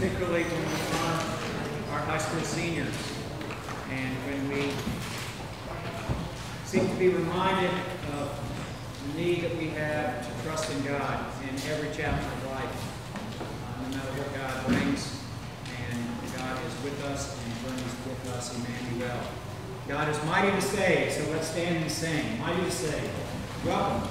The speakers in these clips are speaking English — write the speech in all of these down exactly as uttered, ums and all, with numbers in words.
particularly when we honor our high school seniors and when we seek to be reminded of the need that we have to trust in God in every chapter of life, uh, no matter what God brings. And God is with us and brings with us Emmanuel. God is mighty to save, so let's stand and sing. Mighty to save. Welcome.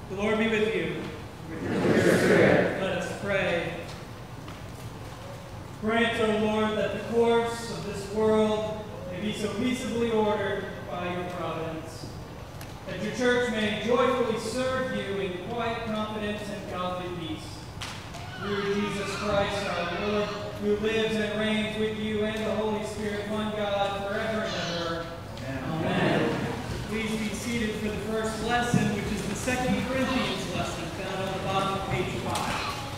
The Lord be with you. With your spirit. Let us pray. Grant, O Lord, that the course of this world may be so peaceably ordered by your providence, that your church may joyfully serve you in quiet confidence and godly peace. Through Jesus Christ our Lord, who lives and reigns with you and the Holy Spirit, one God, forever and ever. Amen. Amen. Please be seated for the first lesson, which is the Second Corinthians lesson, found on the bottom of page five.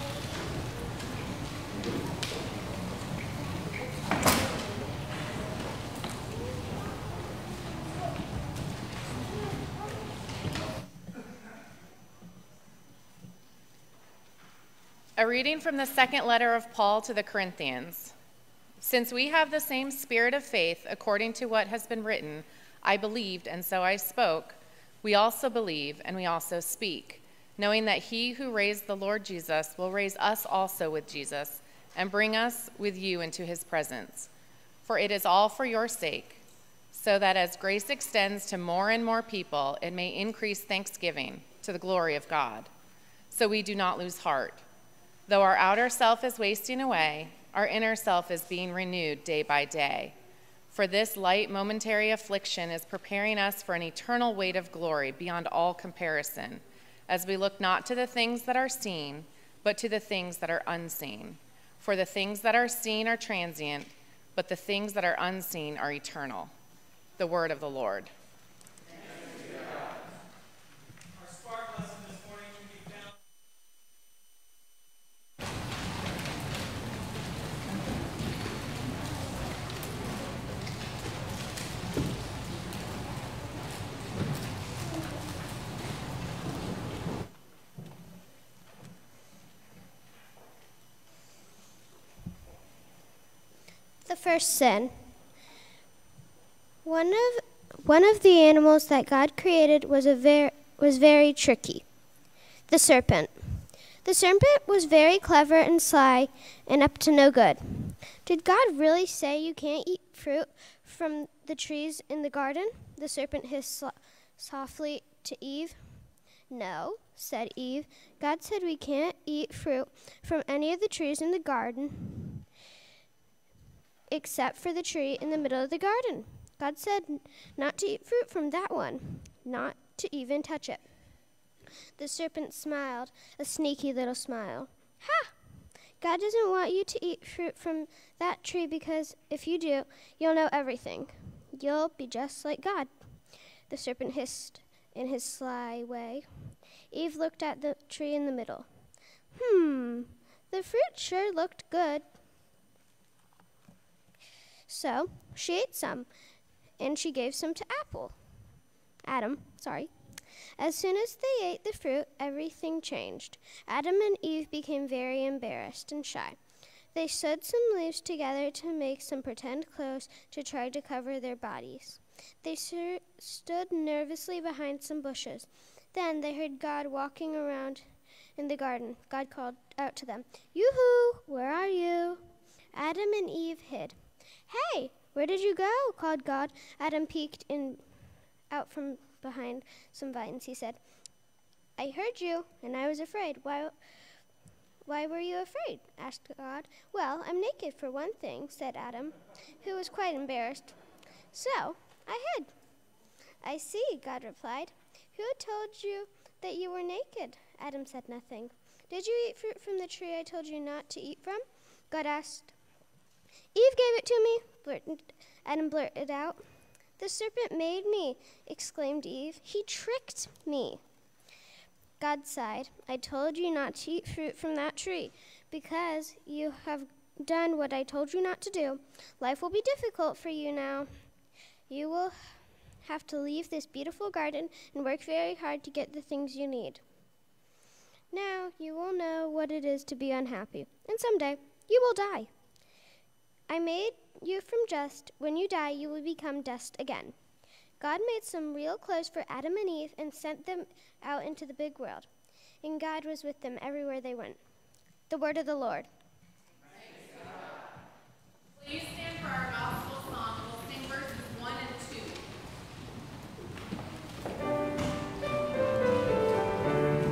A reading from the second letter of Paul to the Corinthians. Since we have the same spirit of faith, according to what has been written, I believed, and so I spoke, we also believe, and we also speak, knowing that he who raised the Lord Jesus will raise us also with Jesus, and bring us with you into his presence. For it is all for your sake, so that as grace extends to more and more people, it may increase thanksgiving to the glory of God. So we do not lose heart. Though our outer self is wasting away, our inner self is being renewed day by day. For this light momentary affliction is preparing us for an eternal weight of glory beyond all comparison, as we look not to the things that are seen, but to the things that are unseen. For the things that are seen are transient, but the things that are unseen are eternal. The word of the Lord. The first sin. One of one of the animals that God created was a ver, was very tricky. The serpent. The serpent was very clever and sly and up to no good. Did God really say you can't eat fruit from the trees in the garden? The serpent hissed so- softly to Eve. No, said Eve. God said we can't eat fruit from any of the trees in the garden, except for the tree in the middle of the garden. God said not to eat fruit from that one, not to even touch it. The serpent smiled, a sneaky little smile. Ha! God doesn't want you to eat fruit from that tree because if you do, you'll know everything. You'll be just like God. The serpent hissed in his sly way. Eve looked at the tree in the middle. Hmm, the fruit sure looked good. So she ate some, and she gave some to Apple. Adam, sorry. As soon as they ate the fruit, everything changed. Adam and Eve became very embarrassed and shy. They sewed some leaves together to make some pretend clothes to try to cover their bodies. They sur- stood nervously behind some bushes. Then they heard God walking around in the garden. God called out to them, "Yoo-hoo, where are you?" Adam and Eve hid. "Hey, where did you go?" called God. Adam peeked in, out from behind some vines. He said, "I heard you, and I was afraid." Why, why were you afraid?" asked God. "Well, I'm naked for one thing," said Adam, who was quite embarrassed. "So, I hid." "I see," God replied. "Who told you that you were naked?" Adam said nothing. "Did you eat fruit from the tree I told you not to eat from?" God asked. "Eve gave it to me," blurted, Adam blurted out. "The serpent made me," exclaimed Eve. "He tricked me." God sighed. "I told you not to eat fruit from that tree. Because you have done what I told you not to do, life will be difficult for you now. You will have to leave this beautiful garden and work very hard to get the things you need. Now you will know what it is to be unhappy, and someday you will die. I made you from dust. When you die, you will become dust again." God made some real clothes for Adam and Eve and sent them out into the big world. And God was with them everywhere they went. The word of the Lord. Thanks be to God. Please stand for our gospel song. We'll sing verses one and two.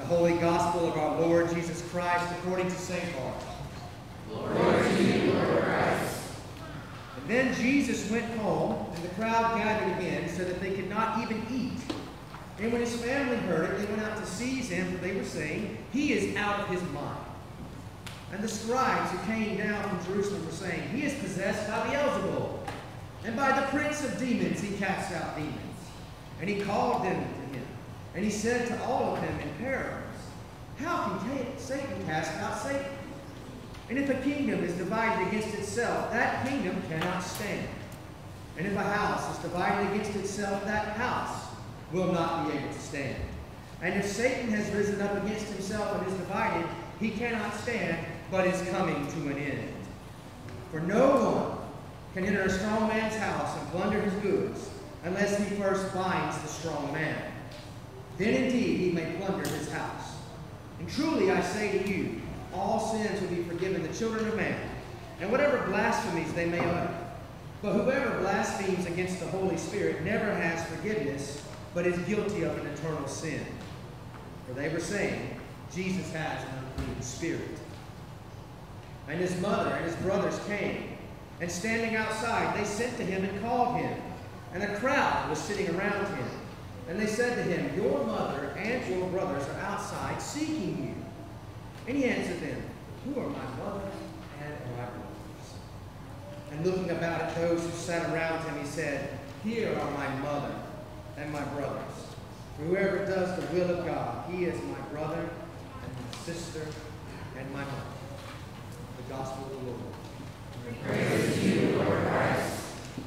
The Holy Gospel of our Lord Jesus Christ according to Saint Mark. Glory to you, Lord Christ. And then Jesus went home, and the crowd gathered again, so that they could not even eat. And when his family heard it, they went out to seize him, for they were saying, "He is out of his mind." And the scribes who came down from Jerusalem were saying, "He is possessed by Beelzebul, and by the prince of demons he casts out demons." And he called them to him, and he said to all of them in parables, "How can Satan cast out Satan? And if a kingdom is divided against itself, that kingdom cannot stand. And if a house is divided against itself, that house will not be able to stand. And if Satan has risen up against himself and is divided, he cannot stand, but is coming to an end. For no one can enter a strong man's house and plunder his goods, unless he first binds the strong man. Then indeed he may plunder his house. And truly I say to you, all sins will be forgiven the children of man, and whatever blasphemies they may utter. But whoever blasphemes against the Holy Spirit never has forgiveness, but is guilty of an eternal sin." For they were saying, "Jesus has an unclean spirit." And his mother and his brothers came, and standing outside, they sent to him and called him. And a crowd was sitting around him. And they said to him, "Your mother and your brothers are outside seeking you." And he answered them, "Who are my mother and my brothers?" And looking about at those who sat around him, he said, "Here are my mother and my brothers. For whoever does the will of God, he is my brother and my sister and my mother." The Gospel of the Lord. Praise to you, Lord Christ.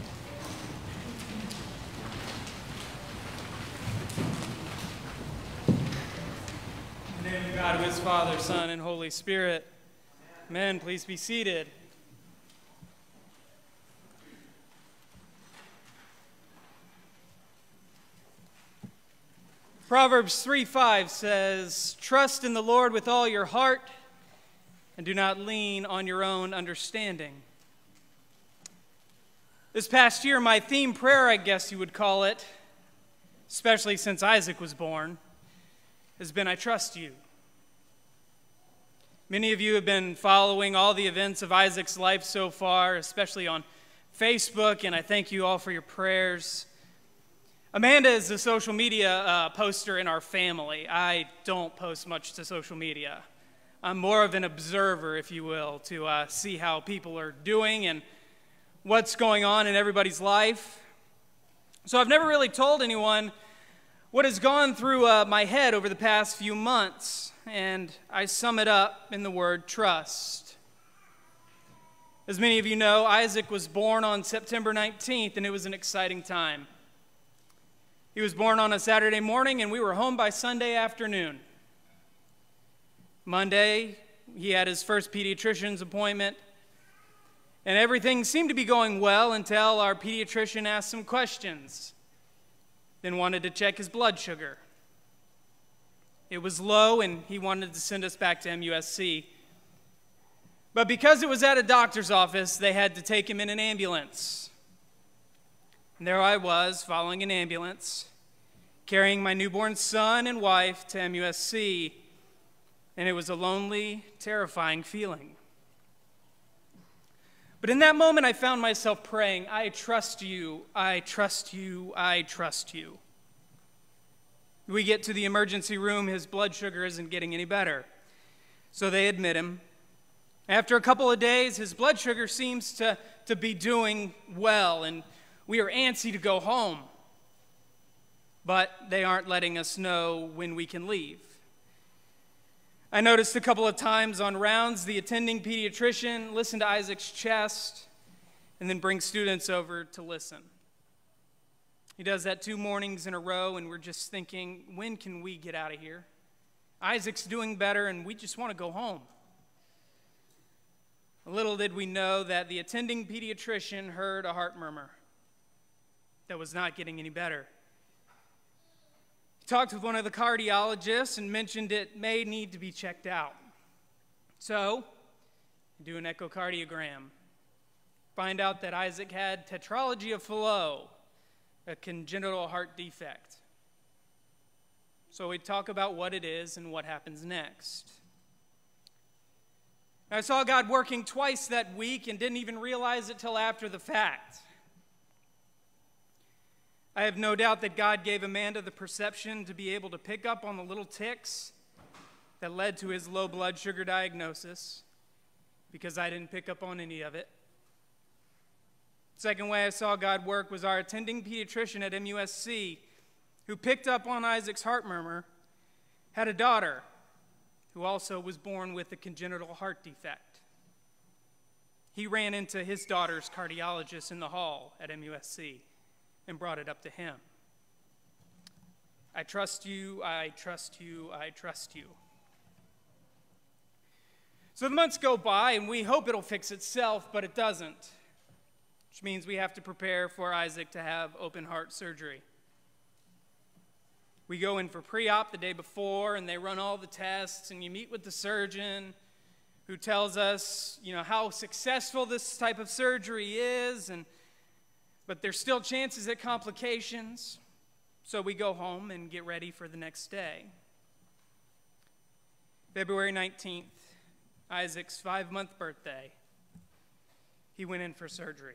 In the name of God, who is Father, Son, and Holy Spirit. Amen. Please be seated. Proverbs three five says, "Trust in the Lord with all your heart, and do not lean on your own understanding." This past year, my theme prayer, I guess you would call it, especially since Isaac was born, has been, "I trust you." Many of you have been following all the events of Isaac's life so far, especially on Facebook, and I thank you all for your prayers. Amanda is the social media uh, poster in our family. I don't post much to social media. I'm more of an observer, if you will, to uh, see how people are doing and what's going on in everybody's life. So I've never really told anyone what has gone through uh, my head over the past few months, and I sum it up in the word trust. As many of you know, Isaac was born on September nineteenth, and it was an exciting time. He was born on a Saturday morning, and we were home by Sunday afternoon. Monday, he had his first pediatrician's appointment, and everything seemed to be going well until our pediatrician asked some questions, then wanted to check his blood sugar. It was low, and he wanted to send us back to M U S C. But because it was at a doctor's office, they had to take him in an ambulance. And there I was, following an ambulance, carrying my newborn son and wife to M U S C, and it was a lonely, terrifying feeling. But in that moment, I found myself praying, "I trust you, I trust you, I trust you." We get to the emergency room, his blood sugar isn't getting any better. So they admit him. After a couple of days, his blood sugar seems to, to be doing well, and we are antsy to go home. But they aren't letting us know when we can leave. I noticed a couple of times on rounds, the attending pediatrician listened to Isaac's chest and then bring students over to listen. He does that two mornings in a row, and we're just thinking, when can we get out of here? Isaac's doing better, and we just want to go home. Little did we know that the attending pediatrician heard a heart murmur that was not getting any better. He talked with one of the cardiologists and mentioned it may need to be checked out. So, do an echocardiogram. Find out that Isaac had tetralogy of Fallot, a congenital heart defect. So we talk about what it is and what happens next. I saw God working twice that week and didn't even realize it till after the fact. I have no doubt that God gave Amanda the perception to be able to pick up on the little ticks that led to his low blood sugar diagnosis, because I didn't pick up on any of it. Second way I saw God work was our attending pediatrician at M U S C, who picked up on Isaac's heart murmur, had a daughter who also was born with a congenital heart defect. He ran into his daughter's cardiologist in the hall at M U S C and brought it up to him. I trust you, I trust you, I trust you. So the months go by, and we hope it'll fix itself, but it doesn't, which means we have to prepare for Isaac to have open heart surgery. We go in for pre-op the day before, and they run all the tests, and you meet with the surgeon who tells us, you know, how successful this type of surgery is, and but there's still chances at complications. So we go home and get ready for the next day. February nineteenth, Isaac's five-month birthday, he went in for surgery.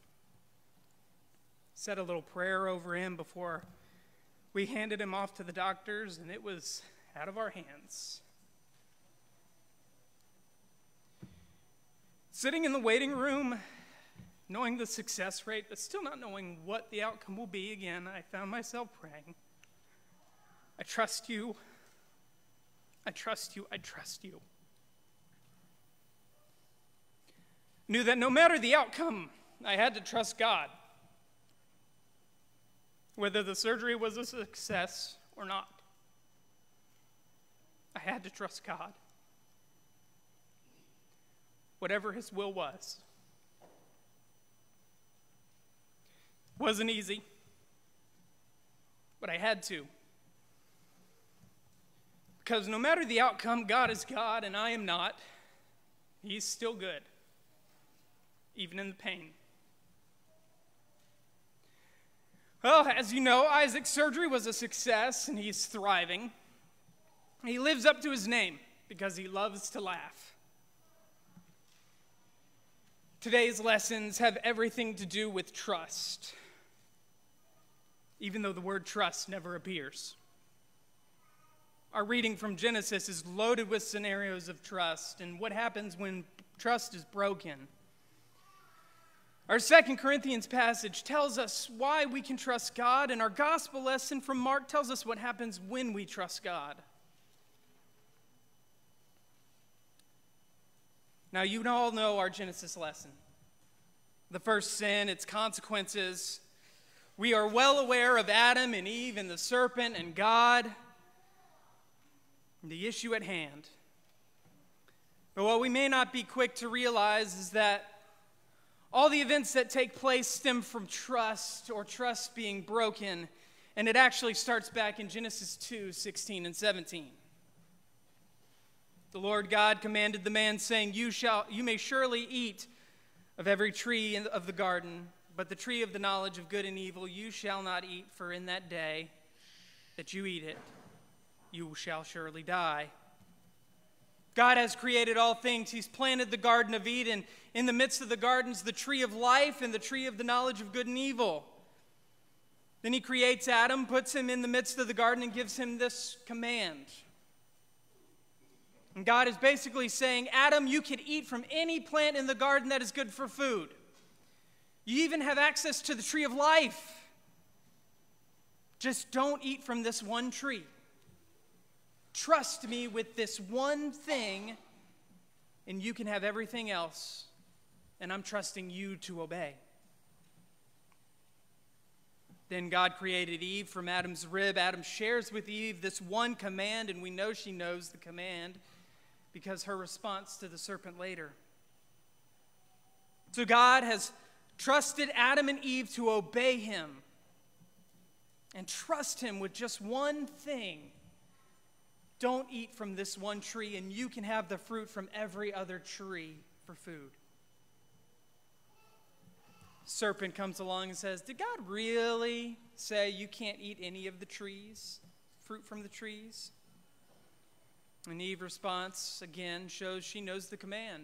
Said a little prayer over him before we handed him off to the doctors, and it was out of our hands. Sitting in the waiting room, knowing the success rate, but still not knowing what the outcome will be, again, I found myself praying, I trust you, I trust you, I trust you. Knew that no matter the outcome, I had to trust God. Whether the surgery was a success or not, I had to trust God. Whatever his will was. Wasn't easy, but I had to. Because no matter the outcome, God is God and I am not. He's still good, even in the pain. Well, as you know, Isaac's surgery was a success, and he's thriving. He lives up to his name because he loves to laugh. Today's lessons have everything to do with trust, even though the word trust never appears. Our reading from Genesis is loaded with scenarios of trust and what happens when trust is broken. Our Second Corinthians passage tells us why we can trust God, and our gospel lesson from Mark tells us what happens when we trust God. Now, you all know our Genesis lesson. The first sin, its consequences. We are well aware of Adam and Eve and the serpent and God, and the issue at hand. But what we may not be quick to realize is that all the events that take place stem from trust or trust being broken, and it actually starts back in Genesis two, sixteen and seventeen. The Lord God commanded the man, saying, you shall, you may surely eat of every tree of the garden, but the tree of the knowledge of good and evil you shall not eat, for in that day that you eat it, you shall surely die. God has created all things. He's planted the Garden of Eden. In the midst of the gardens, the tree of life and the tree of the knowledge of good and evil. Then he creates Adam, puts him in the midst of the garden, and gives him this command. And God is basically saying, Adam, you can eat from any plant in the garden that is good for food. You even have access to the tree of life. Just don't eat from this one tree. Trust me with this one thing, and you can have everything else, and I'm trusting you to obey. Then God created Eve from Adam's rib. Adam shares with Eve this one command, and we know she knows the command because her response to the serpent later. So God has trusted Adam and Eve to obey him and trust him with just one thing. Don't eat from this one tree, and you can have the fruit from every other tree for food. Serpent comes along and says, did God really say you can't eat any of the trees fruit from the trees? And Eve's response, again, shows she knows the command.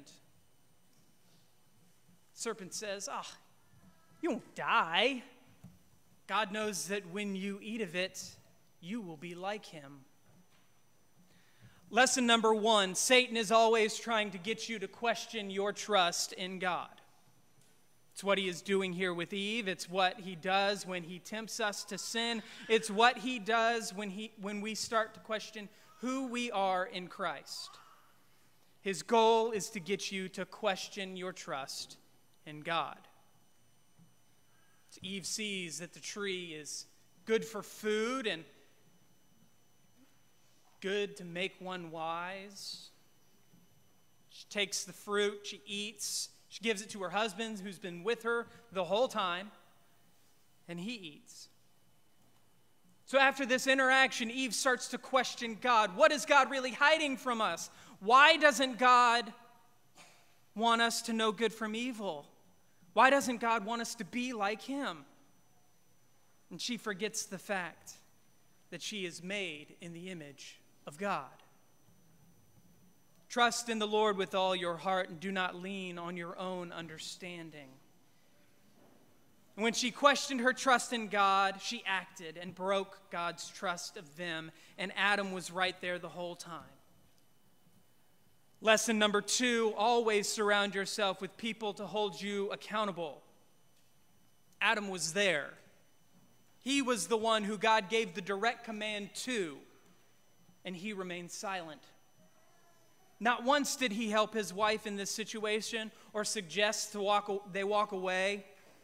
The serpent says, ah, oh, you won't die. God knows that when you eat of it, you will be like him. Lesson number one, Satan is always trying to get you to question your trust in God. It's what he is doing here with Eve. It's what he does when he tempts us to sin. It's what he does when, he, when we start to question who we are in Christ. His goal is to get you to question your trust in God. So Eve sees that the tree is good for food and good to make one wise. She takes the fruit, she eats, she gives it to her husband who's been with her the whole time, and he eats. So after this interaction, Eve starts to question God. What is God really hiding from us? Why doesn't God want us to know good from evil? Why doesn't God want us to be like him? And she forgets the fact that she is made in the image of God. Trust in the Lord with all your heart and do not lean on your own understanding. And when she questioned her trust in God, she acted and broke God's trust of them, and Adam was right there the whole time. Lesson number two, always surround yourself with people to hold you accountable. Adam was there. He was the one who God gave the direct command to, and he remained silent. Not once did he help his wife in this situation or suggest to walk, they walk away.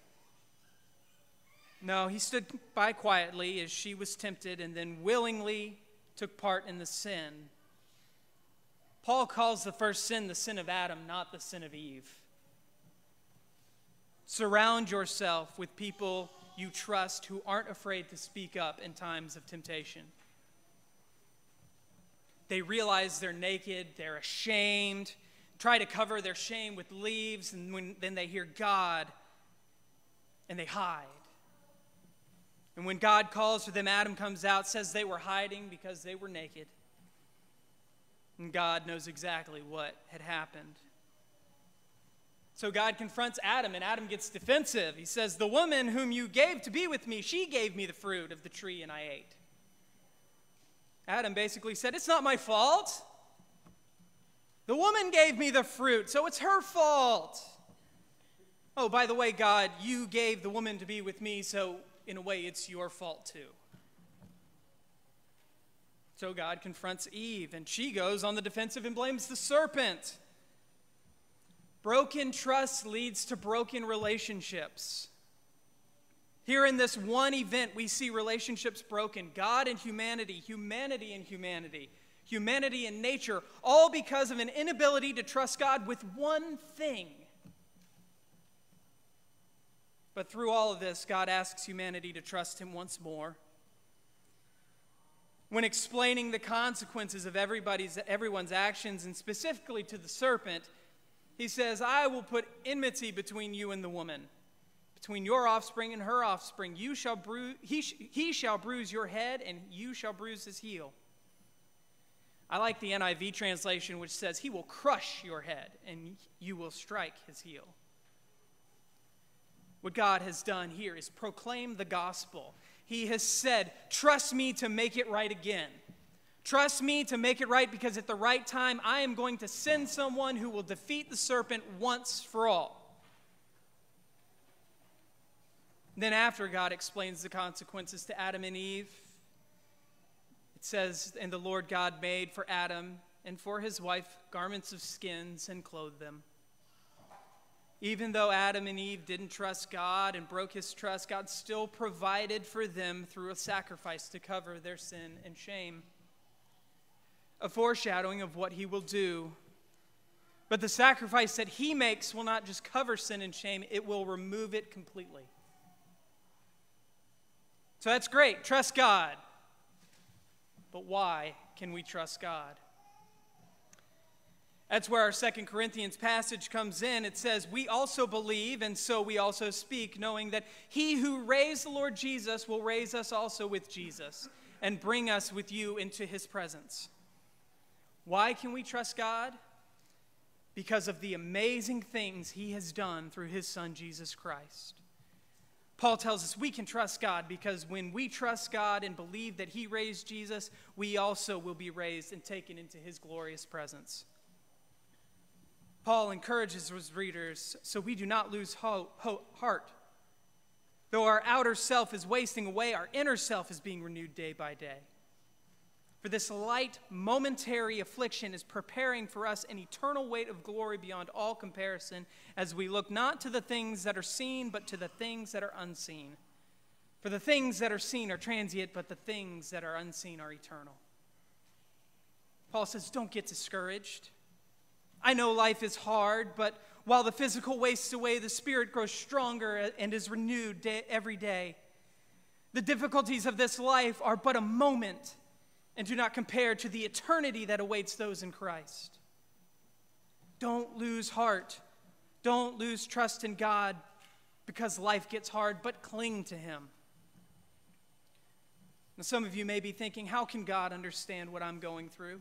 No, he stood by quietly as she was tempted and then willingly took part in the sin. Paul calls the first sin the sin of Adam, not the sin of Eve. Surround yourself with people you trust who aren't afraid to speak up in times of temptation. They realize they're naked, they're ashamed, try to cover their shame with leaves, and when, then they hear God, and they hide. And when God calls for them, Adam comes out, says they were hiding because they were naked. And God knows exactly what had happened. So God confronts Adam, and Adam gets defensive. He says, the woman whom you gave to be with me, she gave me the fruit of the tree, and I ate. Adam basically said, it's not my fault. The woman gave me the fruit, so it's her fault. Oh, by the way, God, you gave the woman to be with me, so in a way it's your fault too. So God confronts Eve, and she goes on the defensive and blames the serpent. Broken trust leads to broken relationships. Here in this one event, we see relationships broken. God and humanity, humanity and humanity, humanity and nature, all because of an inability to trust God with one thing. But through all of this, God asks humanity to trust him once more. When explaining the consequences of everybody's, everyone's actions, and specifically to the serpent, he says, I will put enmity between you and the woman, between your offspring and her offspring. You shall bruise, he, sh- he shall bruise your head, and you shall bruise his heel. I like the N I V translation, which says, he will crush your head, and you will strike his heel. What God has done here is proclaim the gospel. He has said, trust me to make it right again. Trust me to make it right because at the right time I am going to send someone who will defeat the serpent once for all. Then after God explains the consequences to Adam and Eve, it says, and the Lord God made for Adam and for his wife garments of skins and clothed them. Even though Adam and Eve didn't trust God and broke his trust, God still provided for them through a sacrifice to cover their sin and shame. A foreshadowing of what he will do. But the sacrifice that he makes will not just cover sin and shame, it will remove it completely. So that's great. Trust God. But why can we trust God? That's where our Second Corinthians passage comes in. It says, we also believe, and so we also speak, knowing that he who raised the Lord Jesus will raise us also with Jesus and bring us with you into his presence. Why can we trust God? Because of the amazing things he has done through his Son, Jesus Christ. Paul tells us we can trust God because when we trust God and believe that he raised Jesus, we also will be raised and taken into his glorious presence. Paul encourages his readers so we do not lose hope, hope, heart. Though our outer self is wasting away, our inner self is being renewed day by day. For this light, momentary affliction is preparing for us an eternal weight of glory beyond all comparison as we look not to the things that are seen, but to the things that are unseen. For the things that are seen are transient, but the things that are unseen are eternal. Paul says, don't get discouraged. I know life is hard, but while the physical wastes away, the spirit grows stronger and is renewed day, every day. The difficulties of this life are but a moment and do not compare to the eternity that awaits those in Christ. Don't lose heart. Don't lose trust in God because life gets hard, but cling to him. Now, some of you may be thinking, how can God understand what I'm going through?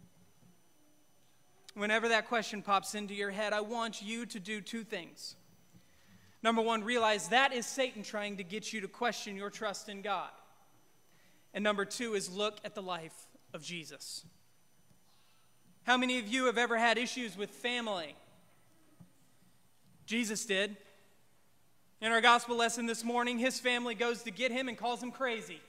Whenever that question pops into your head, I want you to do two things. Number one, realize that is Satan trying to get you to question your trust in God. And number two is look at the life of Jesus. How many of you have ever had issues with family? Jesus did. In our gospel lesson this morning, his family goes to get him and calls him crazy.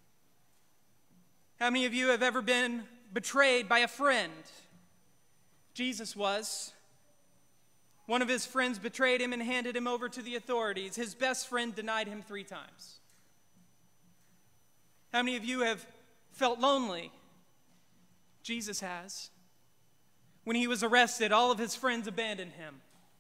How many of you have ever been betrayed by a friend? Jesus was. One of his friends betrayed him and handed him over to the authorities. His best friend denied him three times. How many of you have felt lonely? Jesus has. When he was arrested, all of his friends abandoned him.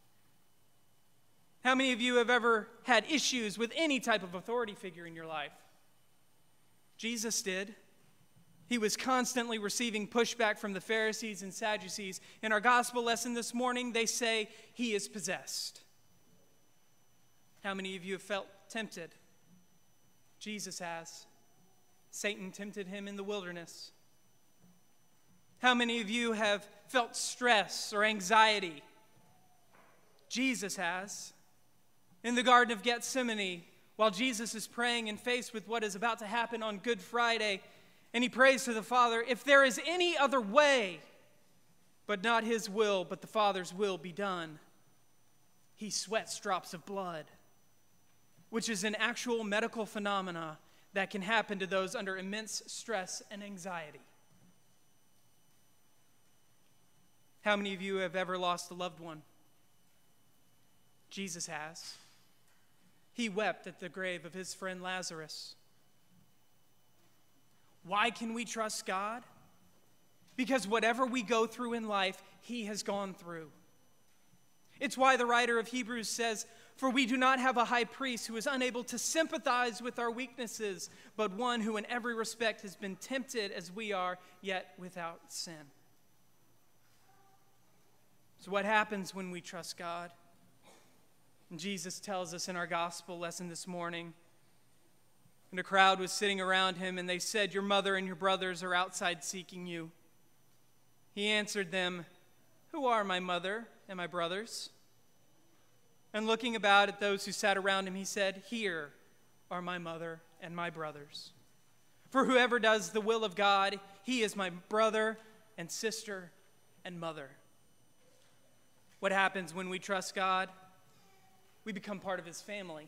How many of you have ever had issues with any type of authority figure in your life? Jesus did. He was constantly receiving pushback from the Pharisees and Sadducees. In our gospel lesson this morning, they say he is possessed. How many of you have felt tempted? Jesus has. Satan tempted him in the wilderness. How many of you have felt stress or anxiety? Jesus has. In the Garden of Gethsemane, while Jesus is praying and faced with what is about to happen on Good Friday, and he prays to the Father, if there is any other way, but not his will, but the Father's will be done, he sweats drops of blood, which is an actual medical phenomena that can happen to those under immense stress and anxiety. How many of you have ever lost a loved one? Jesus has. He wept at the grave of his friend Lazarus. Why can we trust God? Because whatever we go through in life, he has gone through. It's why the writer of Hebrews says, for we do not have a high priest who is unable to sympathize with our weaknesses, but one who in every respect has been tempted as we are, yet without sin. So what happens when we trust God? And Jesus tells us in our gospel lesson this morning, and a crowd was sitting around him, and they said, your mother and your brothers are outside seeking you. He answered them, who are my mother and my brothers? And looking about at those who sat around him, he said, here are my mother and my brothers. For whoever does the will of God, he is my brother and sister and mother. What happens when we trust God? We become part of his family.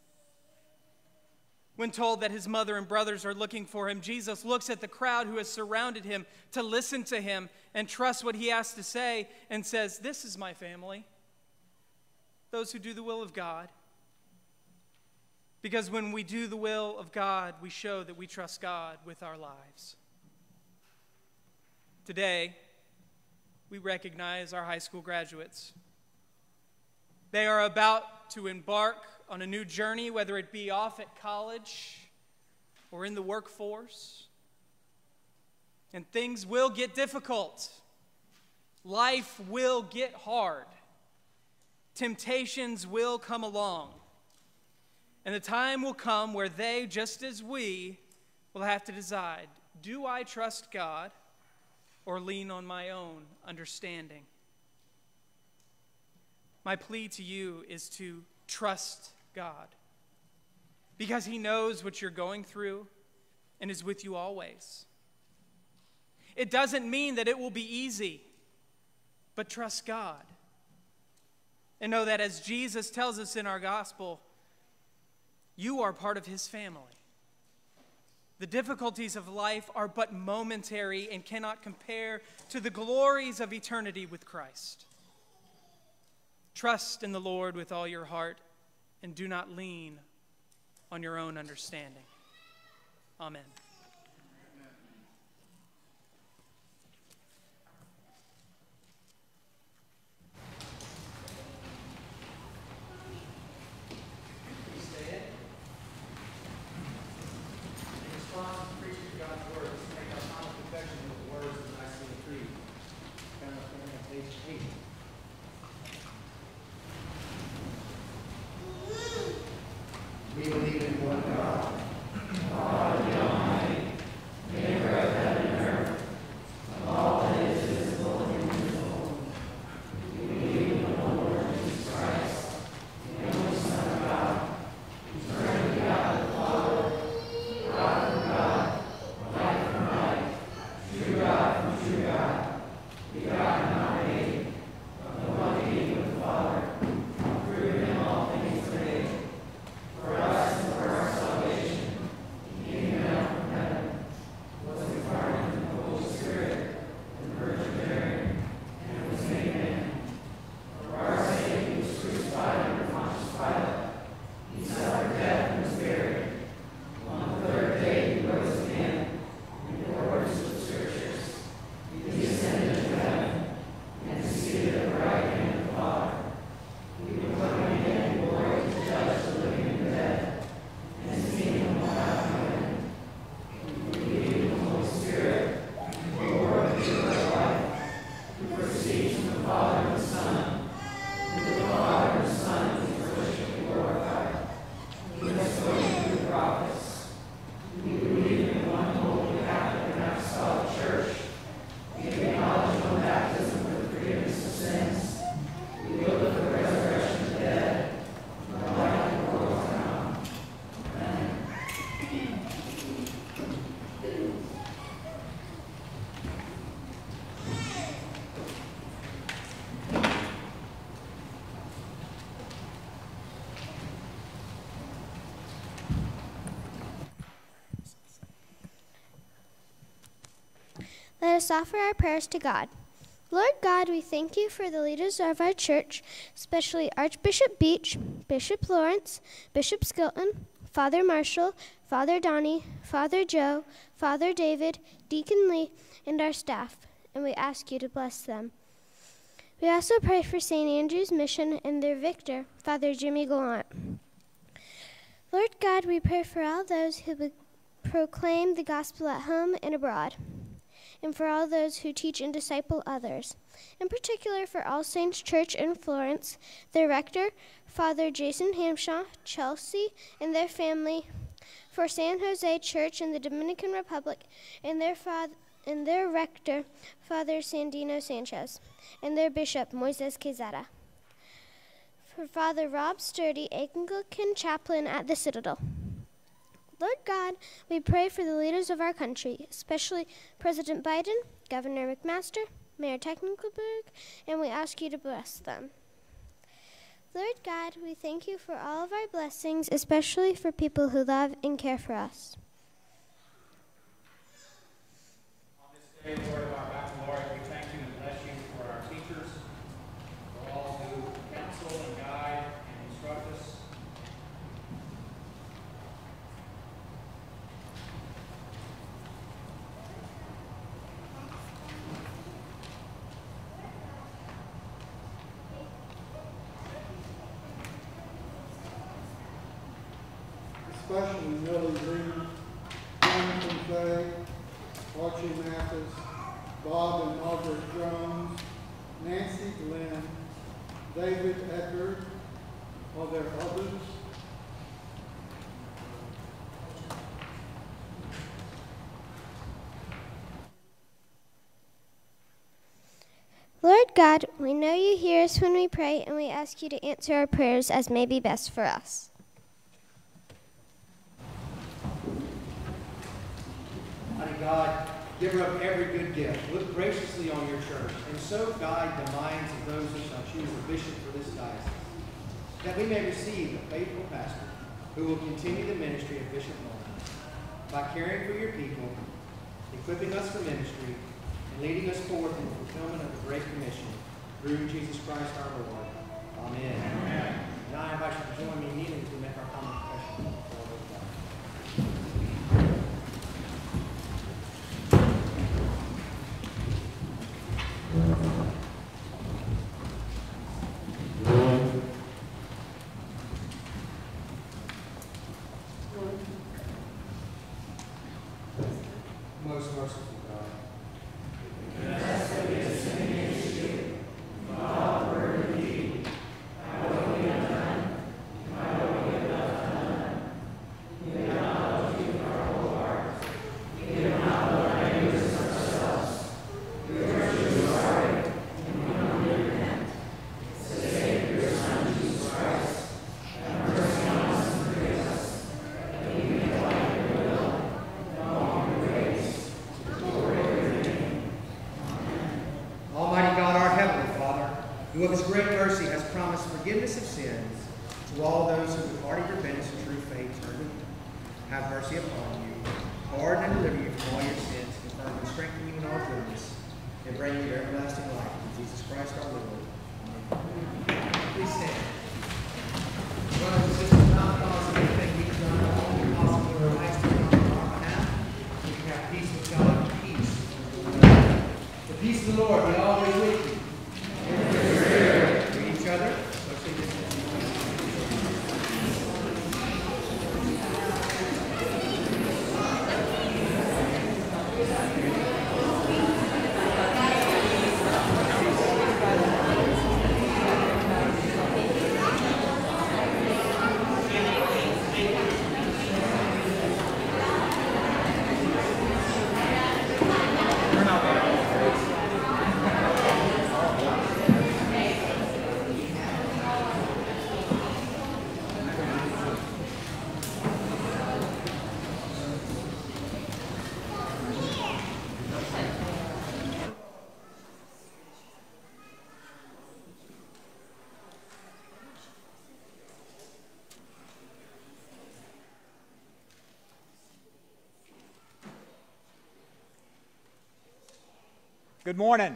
When told that his mother and brothers are looking for him, Jesus looks at the crowd who has surrounded him to listen to him and trust what he has to say and says, this is my family, those who do the will of God. Because when we do the will of God, we show that we trust God with our lives. Today, we recognize our high school graduates. They are about to embark on a new journey, whether it be off at college or in the workforce. And things will get difficult. Life will get hard. Temptations will come along. And the time will come where they, just as we, will have to decide, do I trust God or lean on my own understanding? My plea to you is to trust God, because he knows what you're going through and is with you always. It doesn't mean that it will be easy, but trust God. And know that as Jesus tells us in our gospel, you are part of his family. The difficulties of life are but momentary and cannot compare to the glories of eternity with Christ. Trust in the Lord with all your heart and do not lean on your own understanding. Amen. We believe in one God, God the Almighty, maker of heaven and earth, of all that is visible and invisible. We believe in the Lord Jesus Christ, the only Son of God, eternally begotten of the Father, God from God, light from light, true God from true God, begotten, not made, of the one being with the Father, through him all things were made. For us and for our salvation, he came down from heaven, was incarnate in the Holy Spirit, and the Virgin Mary, and was made man. For our sake he was crucified under Pontius Pilate. He suffered death and was buried. On the third day he rose again, in accordance with the Scriptures. He ascended to heaven, and is seated at the right hand of the Father. He will come again in glory to judge the living and the dead, and his kingdom will have no end. We believe in the Holy Spirit, the Lord and giver of life, who proceeds from the Father and the Son, and to the Father and the Son is worshiped and glorified. He has spoken through the prophets. We believe in one holy Catholic and Apostolic Church. We acknowledge one baptism for the forgiveness of sins. We look for the resurrection of the dead, and the life of the world to come. Amen. Let us offer our prayers to God. Lord God, we thank you for the leaders of our church, especially Archbishop Beach, Bishop Lawrence, Bishop Skilton, Father Marshall, Father Donnie, Father Joe, Father David, Deacon Lee, and our staff, and we ask you to bless them. We also pray for Saint Andrew's Mission and their victor, Father Jimmy Gallant. Lord God, we pray for all those who would proclaim the gospel at home and abroad, and for all those who teach and disciple others, in particular for All Saints Church in Florence, their rector, Father Jason Hamshaw, Chelsea, and their family, for San Jose Church in the Dominican Republic, and their, father, and their rector, Father Sandino Sanchez, and their bishop, Moises Quezada, for Father Rob Sturdy, Anglican chaplain at the Citadel. Lord God, we pray for the leaders of our country, especially President Biden, Governor McMaster, Mayor Tecklenburg, and we ask you to bless them. Lord God, we thank you for all of our blessings, especially for people who love and care for us. On this day, Lord, of our baccalaureate, we thank you and bless you for our teachers, for all who counsel and guide and instruct us. Especially Millie Reed, Jonathan Fay, Archie Mathis, Bob and Margaret Jones, Nancy Glenn, David Eckert. Are there others? Lord God, we know you hear us when we pray, and we ask you to answer our prayers as may be best for us. Mighty God, giver of every good gift, look graciously on your church, and so guide the minds of those who shall choose a bishop for this diocese, that we may receive a faithful pastor who will continue the ministry of Bishop Nolan by caring for your people, equipping us for ministry, and leading us forth in the fulfillment of the Great Commission through Jesus Christ our Lord. Amen. Amen. And I invite you to join me kneeling to make our common confession before the Lord. Most merciful God, who of his great mercy has promised forgiveness of sins to all those who with hearty repentance and true faith turn to him. Have mercy upon you, pardon and deliver you from all your sins, confirm and strengthen you in all goodness, and bring you to everlasting life through Jesus Christ our Lord. Amen. Please stand. Brothers and sisters, not because of anything we've done, but only because of the Christ who has on our behalf, we can have peace with God and peace with one another. The peace of the Lord be always with you. Greet each other. Socially distanced. Good morning.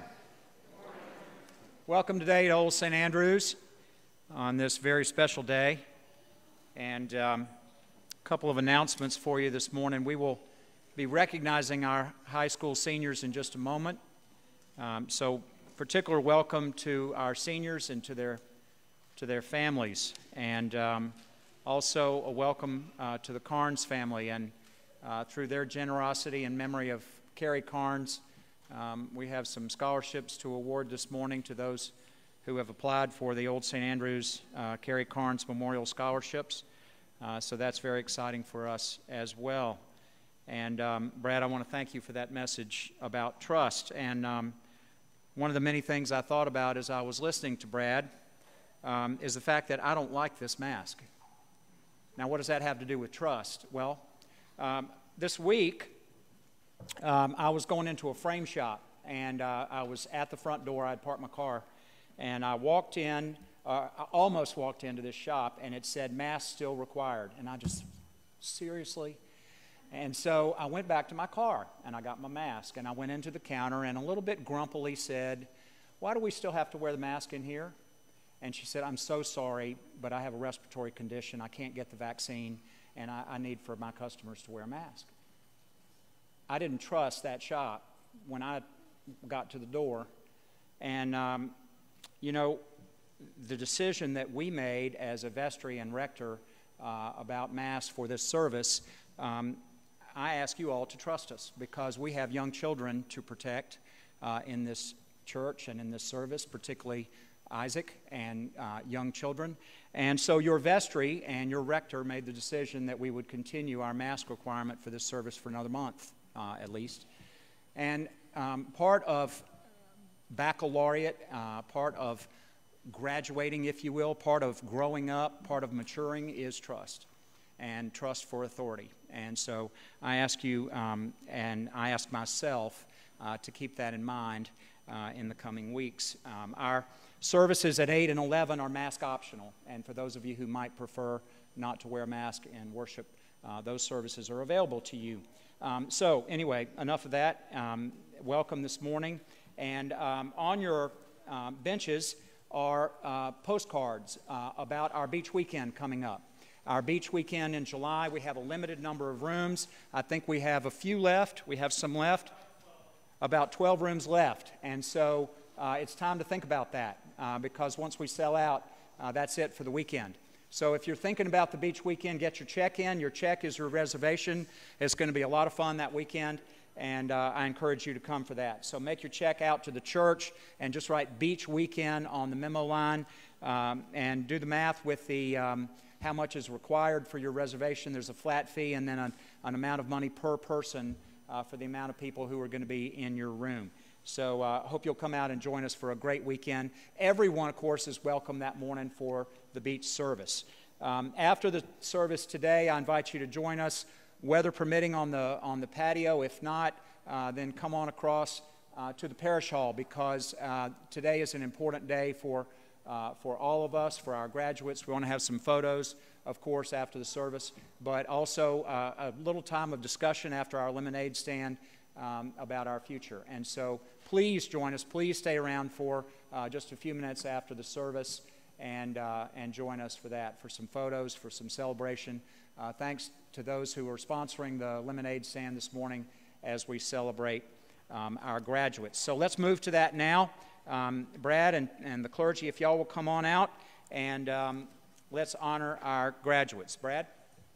Welcome today to Old Saint Andrews on this very special day. And um, a couple of announcements for you this morning. We will be recognizing our high school seniors in just a moment. Um, so particular welcome to our seniors and to their, to their families. And um, also a welcome uh, to the Carnes family. And uh, through their generosity in memory of Carrie Carnes, Um, we have some scholarships to award this morning to those who have applied for the Old Saint Andrews uh, Carrie Carnes Memorial Scholarships. Uh, so that's very exciting for us as well. And um, Brad, I want to thank you for that message about trust. And um, one of the many things I thought about as I was listening to Brad um, is the fact that I don't like this mask. Now, what does that have to do with trust? Well, um, this week, Um, I was going into a frame shop, and uh, I was at the front door. I'd parked my car, and I walked in, uh, I almost walked into this shop, and it said, "Mask still required." And I just, seriously? And so I went back to my car, and I got my mask, and I went into the counter, and a little bit grumpily said, "Why do we still have to wear the mask in here?" And she said, "I'm so sorry, but I have a respiratory condition. I can't get the vaccine, and I, I need for my customers to wear a mask." I didn't trust that shop when I got to the door. And, um, you know, the decision that we made as a vestry and rector uh, about Mass for this service, um, I ask you all to trust us because we have young children to protect uh, in this church and in this service, particularly Isaac and uh, young children. And so your vestry and your rector made the decision that we would continue our mask requirement for this service for another month. Uh, at least. And um, part of baccalaureate, uh, part of graduating, if you will, part of growing up, part of maturing is trust, and trust for authority. And so I ask you, um, and I ask myself, uh, to keep that in mind uh, in the coming weeks. Um, our services at eight and eleven are mask optional, and for those of you who might prefer not to wear a mask in worship, uh, those services are available to you. Um, so anyway, enough of that. Um, welcome this morning. And um, on your um, benches are uh, postcards uh, about our beach weekend coming up. Our beach weekend in July, we have a limited number of rooms. I think we have a few left. We have some left, about twelve rooms left. And so uh, it's time to think about that uh, because once we sell out, uh, that's it for the weekend. So if you're thinking about the beach weekend, get your check in. Your check is your reservation. It's going to be a lot of fun that weekend, and uh, I encourage you to come for that. So make your check out to the church and just write beach weekend on the memo line um, and do the math with the um, how much is required for your reservation. There's a flat fee and then an, an amount of money per person uh, for the amount of people who are going to be in your room. So I uh, hope you'll come out and join us for a great weekend. Everyone, of course, is welcome that morning for the beach service. Um, after the service today, I invite you to join us, weather permitting, on the, on the patio. If not, uh, then come on across uh, to the parish hall, because uh, today is an important day for, uh, for all of us, for our graduates. We want to have some photos, of course, after the service, but also uh, a little time of discussion after our lemonade stand Um, about our future. And so please join us. Please stay around for uh, just a few minutes after the service and, uh, and join us for that, for some photos, for some celebration. Uh, thanks to those who are sponsoring the lemonade stand this morning as we celebrate um, our graduates. So let's move to that now. Um, Brad and, and the clergy, if y'all will come on out, and um, let's honor our graduates. Brad?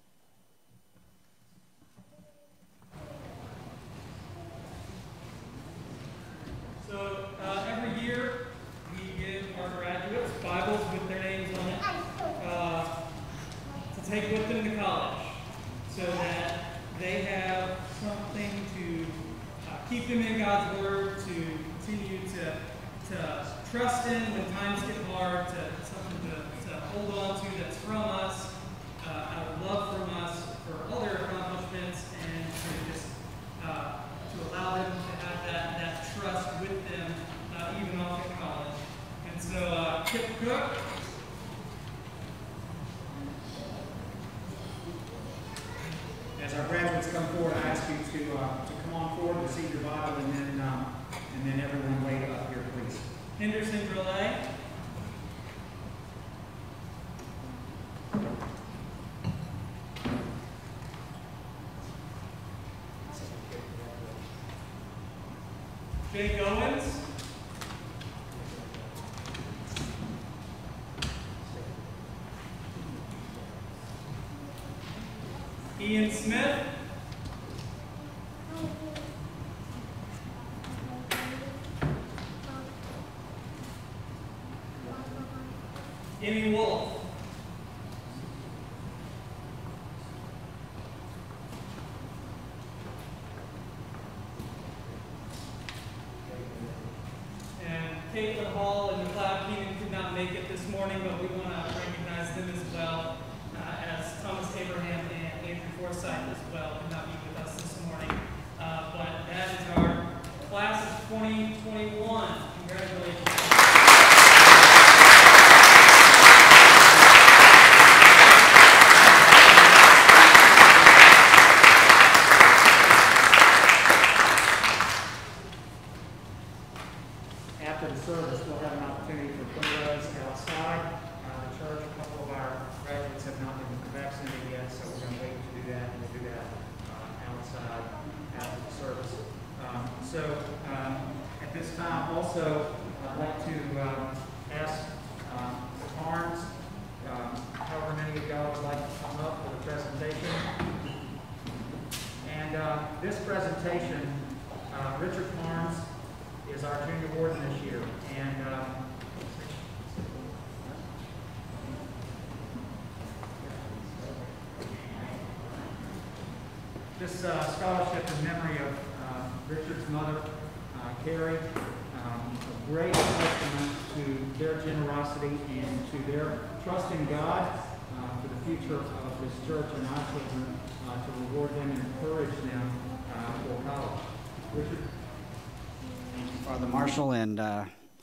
So uh, every year we give our graduates Bibles with their names on it uh, to take with them to college, so that they have something to uh, keep them in God's Word, to continue to, to trust in when times get hard, to something to, to hold on to that's from us, uh, out of love from us, for all their accomplishments, and to just uh, to allow them to have that, that trust with them, uh, even off at college. And so, uh, Kip Cook. As our graduates come forward, I ask you to, uh, to come on forward, receive your Bible, and then, um, and then everyone wait up here, please. Henderson Relay. Jake Owens. Ian Smith. Emmy Wolf. Caitlin Hall and McLeod Keenan could not make it this morning, but we want to recognize them as well, uh, as Thomas Abraham and Andrew Forsythe as well could not be with us this morning. Uh, but that is our class of twenty twenty-one. Congratulations. After the service, we'll have an opportunity for photos outside uh, the church. A couple of our graduates have not been vaccinated yet, so we're going to wait to do that, and we'll do that uh, outside after the service. Um, so um, at this time, also, I'd like to um, ask um, Barnes, um, however many of y'all would like to come up for the presentation. And uh, this presentation, uh, Richard Barnes is our junior warden this year, and um, this uh, scholarship in memory of uh, Richard's mother, uh, Carrie, um, great testament to their generosity and to their trust in God uh, for the future of this church and our children, uh, to reward them and encourage them uh, for college. Richard? Thank you, Father Marshall, and uh,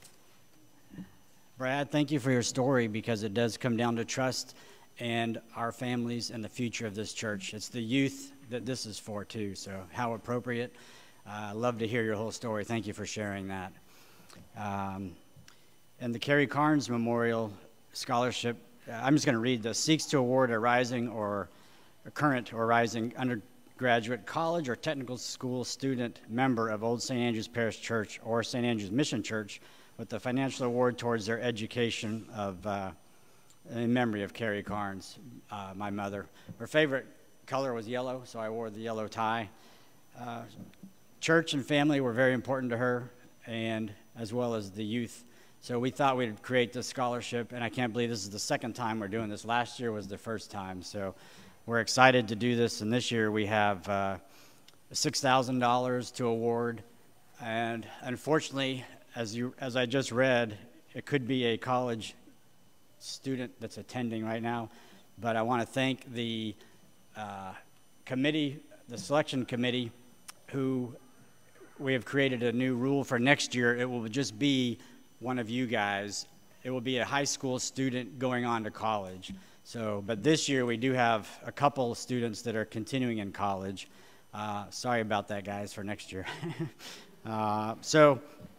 Brad, thank you for your story, because it does come down to trust and our families and the future of this church. It's the youth that this is for, too, so how appropriate. I uh, love to hear your whole story. Thank you for sharing that. Um, and the Carrie Carnes Memorial Scholarship, uh, I'm just going to read this, seeks to award a rising or a current or rising undergraduate college or technical school student member of Old Saint Andrew's Parish Church or Saint Andrew's Mission Church with the financial award towards their education of, uh, in memory of Carrie Carnes, uh, my mother. Her favorite color was yellow, so I wore the yellow tie. Uh, church and family were very important to her, and as well as the youth. So we thought we'd create this scholarship, and I can't believe this is the second time we're doing this. Last year was the first time, so we're excited to do this, and this year we have uh, six thousand dollars to award, and unfortunately, as you as I just read, it could be a college student that's attending right now, but I want to thank the uh, committee, the selection committee, who we have created a new rule for next year. It will just be one of you guys. It will be a high school student going on to college. So, but this year we do have a couple of students that are continuing in college. Uh, sorry about that, guys, for next year. uh, so,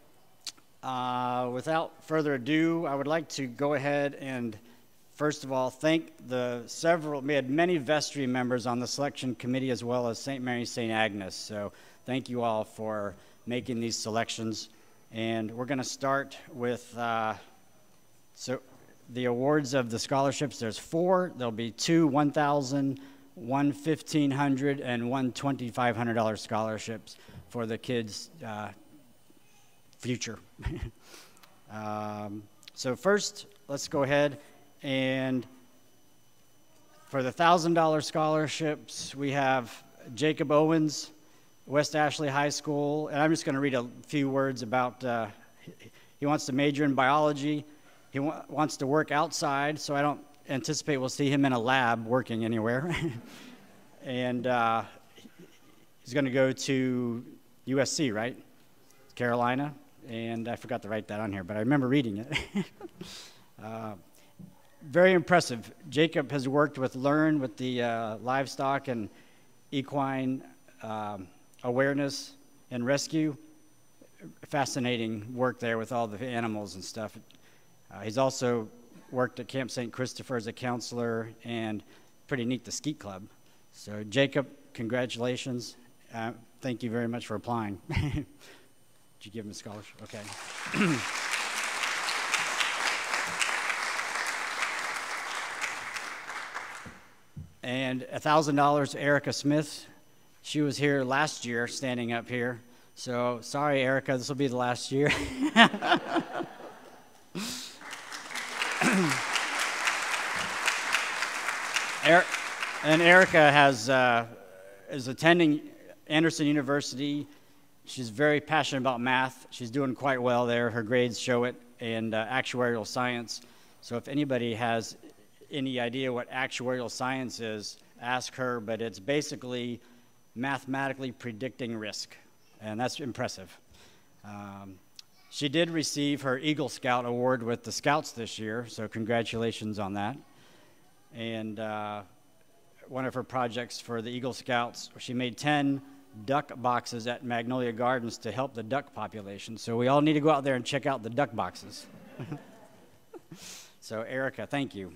uh, without further ado, I would like to go ahead and first of all thank the several, we had many vestry members on the selection committee as well as Saint Mary, Saint Agnes. So thank you all for making these selections. And we're going to start with uh, so the awards of the scholarships. There's four. There'll be two one thousand dollars, one fifteen hundred dollars, and one twenty-five hundred dollars scholarships for the kids' uh, future. um, so first, let's go ahead and for the one thousand dollar scholarships, we have Jacob Owens, West Ashley High School, and I'm just going to read a few words about, uh, he wants to major in biology. He wa wants to work outside, so I don't anticipate we'll see him in a lab working anywhere. and uh, he's going to go to U S C, right? Carolina, and I forgot to write that on here, but I remember reading it. uh, very impressive. Jacob has worked with Learn with the uh, livestock and equine um, awareness and rescue. Fascinating work there with all the animals and stuff. Uh, he's also worked at Camp Saint Christopher as a counselor, and pretty neat, the Skeet Club. So Jacob, congratulations. Uh, thank you very much for applying. Did you give him a scholarship? Okay. And one thousand dollars to Erica Smith. She was here last year, standing up here. So sorry, Erica, this will be the last year. er and Erica has uh, is attending Anderson University. She's very passionate about math. She's doing quite well there. Her grades show it, and uh, actuarial science. So if anybody has any idea what actuarial science is, ask her, but it's basically mathematically predicting risk, and that's impressive. Um, she did receive her Eagle Scout award with the Scouts this year, so congratulations on that. And uh, one of her projects for the Eagle Scouts, she made ten duck boxes at Magnolia Gardens to help the duck population. So we all need to go out there and check out the duck boxes. So Erica, thank you.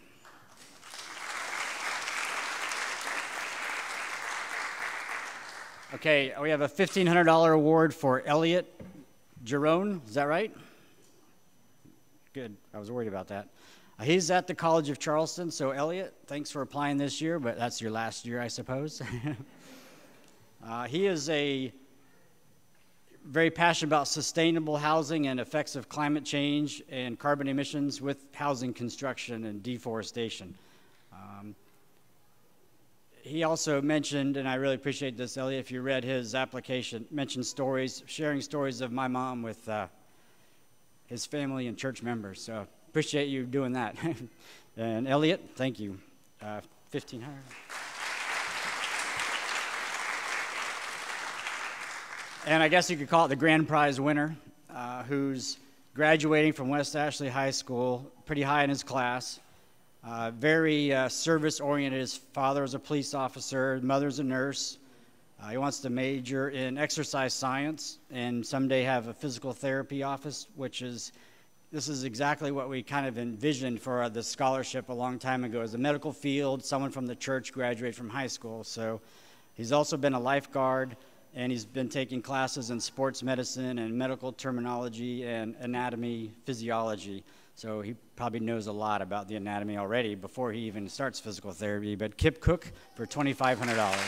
Okay, we have a fifteen hundred dollar award for Elliot Jerome. Is that right? Good. I was worried about that. Uh, he's at the College of Charleston. So Elliot, thanks for applying this year, but that's your last year, I suppose. uh, he is a very passionate about sustainable housing and effects of climate change and carbon emissions with housing construction and deforestation. Um, He also mentioned, and I really appreciate this, Elliot, if you read his application, mentioned stories, sharing stories of my mom with uh, his family and church members. So appreciate you doing that. And Elliot, thank you. Uh, fifteen hundred. And I guess you could call it the grand prize winner, uh, who's graduating from West Ashley High School, pretty high in his class. Uh, very uh, service-oriented. His father was a police officer, mother's a nurse. Uh, he wants to major in exercise science and someday have a physical therapy office, which is, this is exactly what we kind of envisioned for uh, the scholarship a long time ago. As a medical field, someone from the church graduated from high school. So he's also been a lifeguard, and he's been taking classes in sports medicine and medical terminology and anatomy, physiology. So he probably knows a lot about the anatomy already before he even starts physical therapy. But Kip Cook for twenty-five hundred dollars.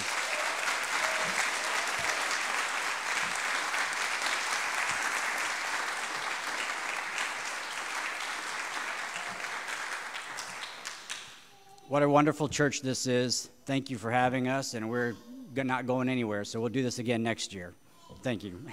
What a wonderful church this is. Thank you for having us, and we're not going anywhere, so we'll do this again next year. Thank you.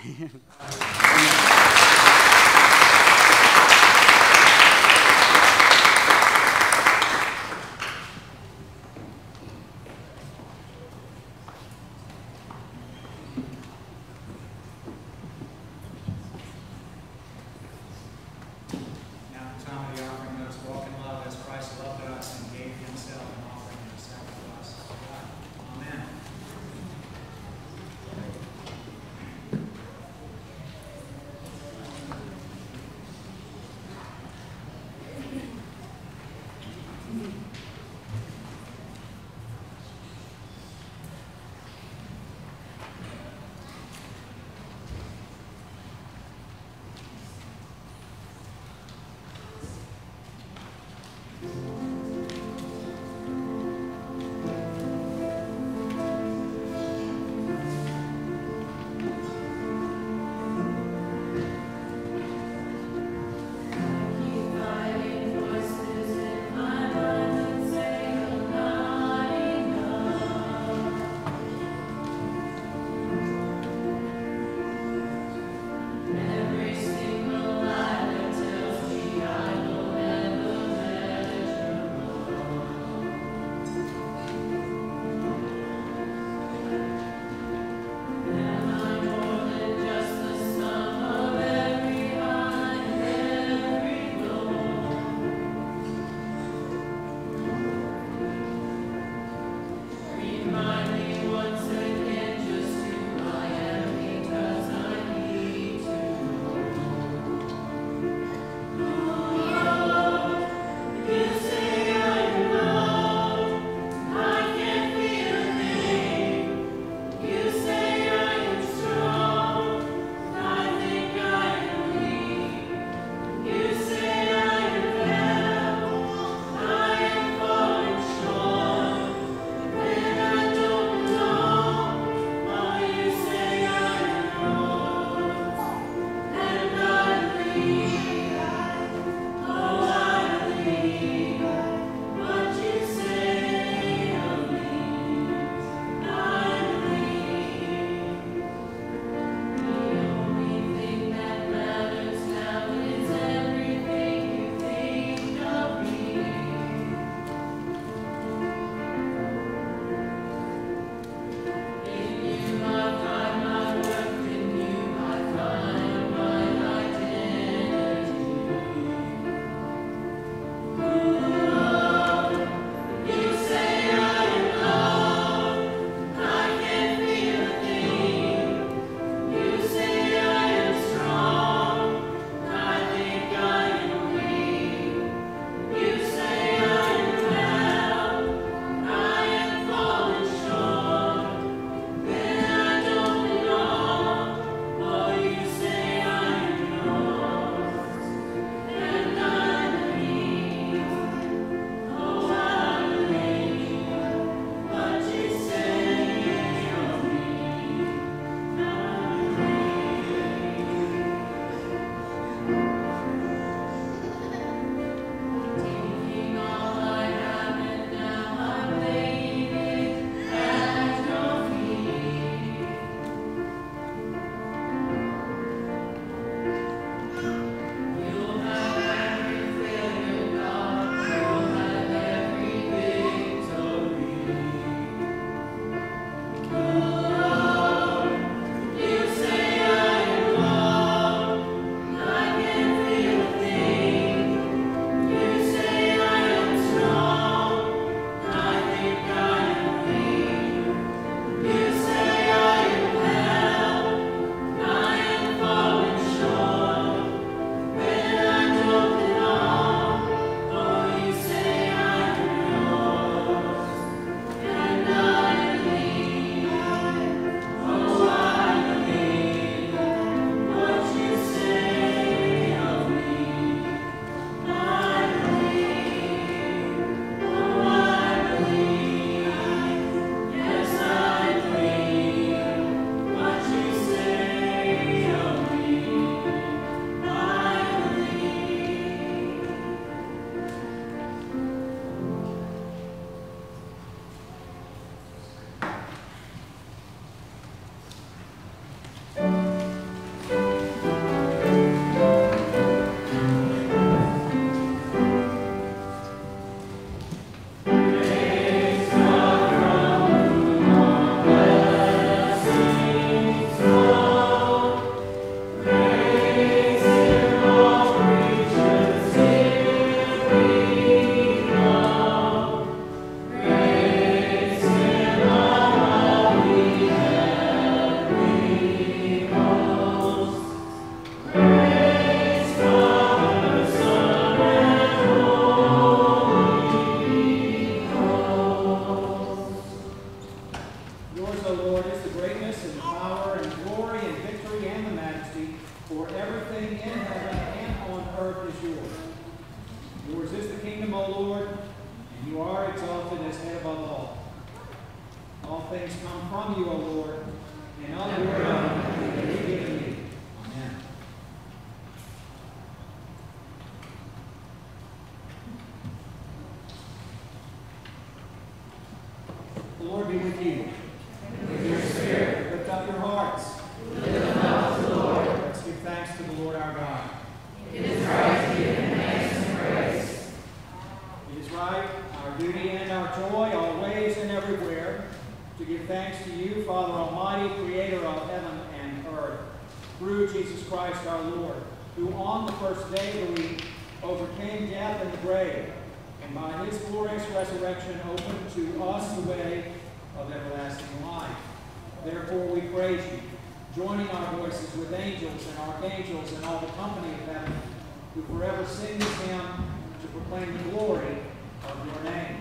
Yours is the kingdom, O Lord, and you are exalted as head above all. All things come from you, O Lord, and of your own have you given you. Amen. The Lord be with you. And with your spirit. Lift up your hearts. Lift them up to the Lord. Let's give thanks to the Lord our God. It is right to give him thanks and praise. It is right, our duty and our joy, always and everywhere, to give thanks to you, Father Almighty, creator of heaven and earth, through Jesus Christ our Lord, who on the first day of the week overcame death and the grave, and by his glorious resurrection opened to us the way of everlasting life. Therefore we praise you, joining our voices with angels and archangels and all the company of heaven, who forever sing this hymn to proclaim the glory of your name.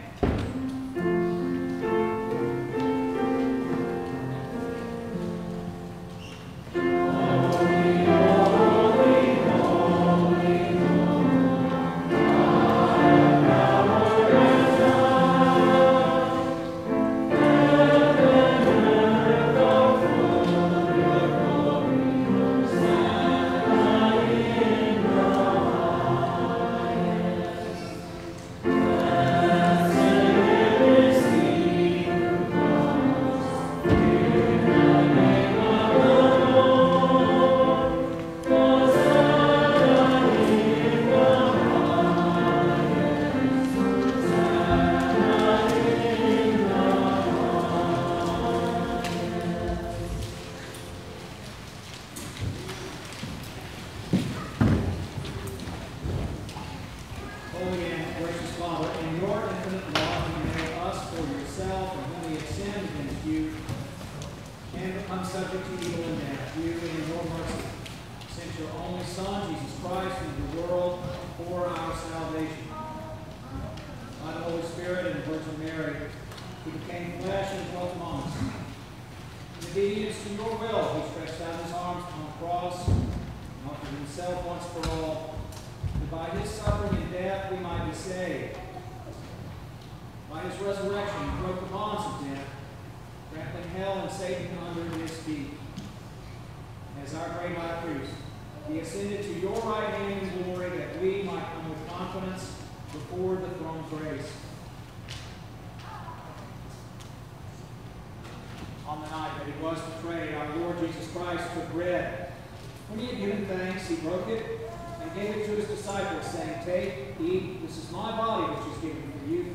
On the night that he was betrayed, our Lord Jesus Christ took bread. When he had given thanks, he broke it and gave it to his disciples, saying, "Take, eat, this is my body which is given for you.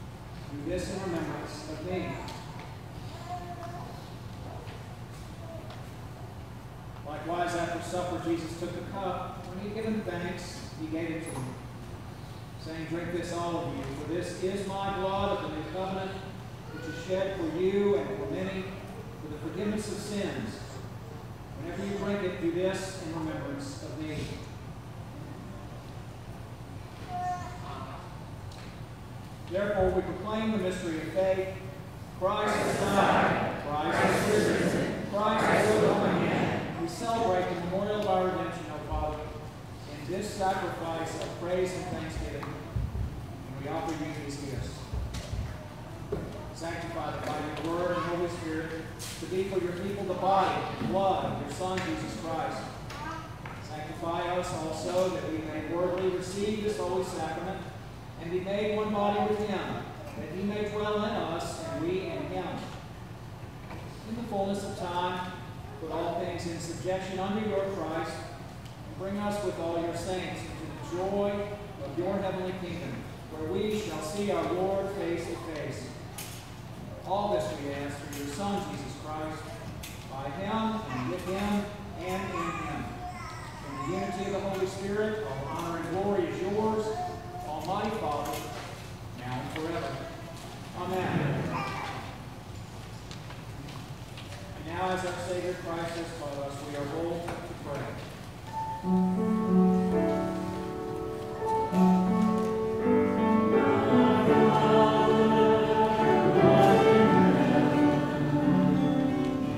Do this in remembrance of me." Likewise, after supper, Jesus took the cup. When he had given thanks, he gave it to them, saying, "Drink this, all of you, for this is my blood of the new covenant, which is shed for you and for many, for the forgiveness of sins. Whenever you drink it, do this in remembrance of me." Therefore, we proclaim the mystery of faith. Christ has died. Christ is risen. Christ is risen again. We celebrate the memorial of our redemption, O Father, in this sacrifice of praise and thanksgiving. And we offer you these gifts. Sanctified by your word and Holy Spirit, to be for your people the body and blood of your Son, Jesus Christ. Sanctify us also, that we may worthily receive this holy sacrament and be made one body with him, that he may dwell in us and we in him. In the fullness of time, put all things in subjection under your Christ, and bring us with all your saints into the joy of your heavenly kingdom, where we shall see our Lord face to face. All this we ask through your Son, Jesus Christ, by him and with him and in him. In the unity of the Holy Spirit, all honor and glory is yours, Almighty Father, now and forever. Amen. And now, as our Savior Christ has taught us, we are bold to pray.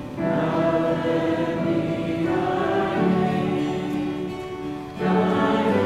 Amen.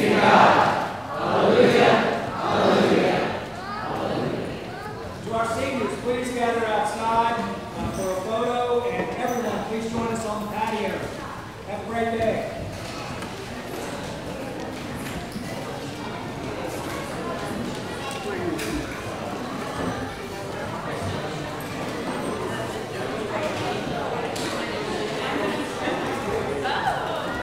to God.